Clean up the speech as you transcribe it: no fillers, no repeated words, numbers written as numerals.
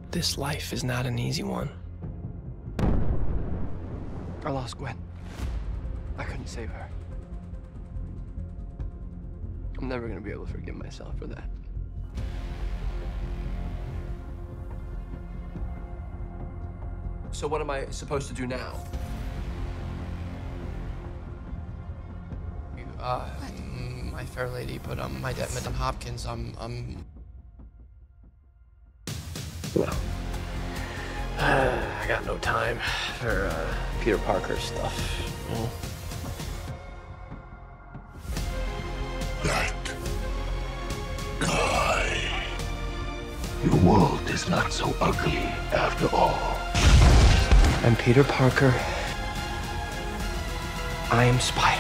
This life is not an easy one. I lost Gwen. I couldn't save her. I'm never gonna be able to forgive myself for that. So what am I supposed to do now? My fair lady, but my dad, Madam Hopkins, Well, I got no time for Peter Parker stuff. That guy. Your world is not so ugly after all. I'm Peter Parker. I am Spider.